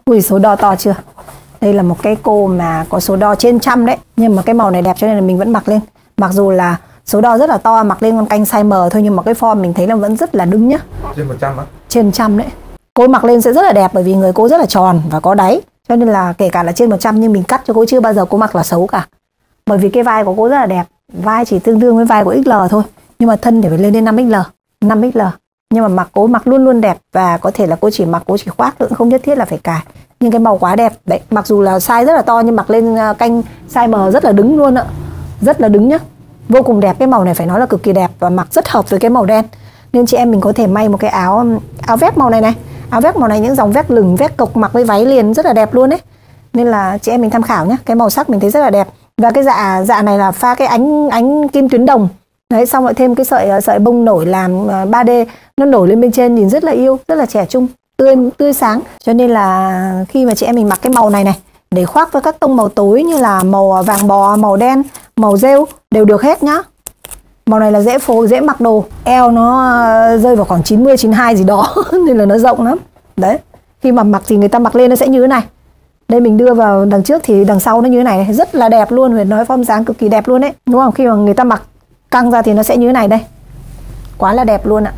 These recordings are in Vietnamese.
Ui, số đo to chưa? Đây là một cái cô mà có số đo trên 100 đấy. Nhưng mà cái màu này đẹp cho nên là mình vẫn mặc lên. Mặc dù là số đo rất là to, mặc lên con canh size M thôi, nhưng mà cái form mình thấy là vẫn rất là đứng nhá. Trên 100 á? Trên 100 đấy. Cô mặc lên sẽ rất là đẹp bởi vì người cô rất là tròn và có đáy. Cho nên là kể cả là trên 100 nhưng mình cắt cho cô, chưa bao giờ cô mặc là xấu cả. Bởi vì cái vai của cô rất là đẹp. Vai chỉ tương đương với vai của XL thôi. Nhưng mà thân thì phải lên đến 5XL. 5XL. Nhưng mà mặc cô mặc luôn luôn đẹp. Và có thể là cô chỉ mặc, cô chỉ khoác cũng không nhất thiết là phải cài. Nhưng cái màu quá đẹp. Đấy, mặc dù là size rất là to nhưng mặc lên canh size M rất là đứng luôn ạ. Rất là đứng nhá. Vô cùng đẹp, cái màu này phải nói là cực kỳ đẹp và mặc rất hợp với cái màu đen. Nên chị em mình có thể may một cái áo vest màu này này. Áo vest màu này những dòng vest lửng, vest cộc mặc với váy liền rất là đẹp luôn đấy. Nên là chị em mình tham khảo nhé. Cái màu sắc mình thấy rất là đẹp. Và cái dạ này là pha cái ánh kim tuyến đồng. Đấy, xong lại thêm cái sợi bông nổi làm 3D, nó nổi lên bên trên nhìn rất là yêu, rất là trẻ trung, tươi sáng. Cho nên là khi mà chị em mình mặc cái màu này này để khoác với các tông màu tối như là màu vàng bò, màu đen, màu rêu đều được hết nhá. Màu này là dễ phối, dễ mặc đồ. Eo nó rơi vào khoảng 90, 92 gì đó nên là nó rộng lắm. Đấy, khi mà mặc thì người ta mặc lên nó sẽ như thế này. Đây mình đưa vào đằng trước thì đằng sau nó như thế này, rất là đẹp luôn, phải nói form dáng cực kỳ đẹp luôn đấy. Đúng không? Khi mà người ta mặc căng ra thì nó sẽ như thế này đây. Quá là đẹp luôn ạ.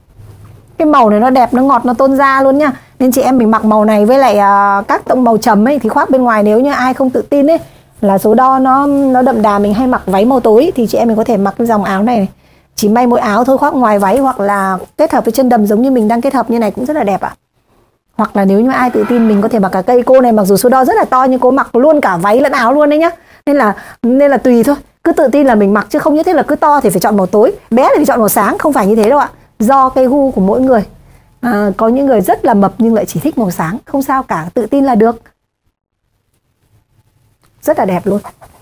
Cái màu này nó đẹp, nó ngọt, nó tôn da luôn nha. Nên chị em mình mặc màu này với lại các tông màu trầm ấy thì khoác bên ngoài, nếu như ai không tự tin ấy là số đo nó đậm đà, mình hay mặc váy màu tối thì chị em mình có thể mặc cái dòng áo này, chỉ may mỗi áo thôi, khoác ngoài váy hoặc là kết hợp với chân đầm giống như mình đang kết hợp như này cũng rất là đẹp ạ. Hoặc là nếu như ai tự tin mình có thể mặc cả cây. Cô này mặc dù số đo rất là to nhưng cô mặc luôn cả váy lẫn áo luôn đấy nhá. Nên là tùy thôi, cứ tự tin là mình mặc chứ không nhất thiết là cứ to thì phải chọn màu tối, bé thì phải chọn màu sáng, không phải như thế đâu ạ. Do cái gu của mỗi người. Có những người rất là mập nhưng lại chỉ thích màu sáng, không sao cả, tự tin là được. Rất là đẹp luôn.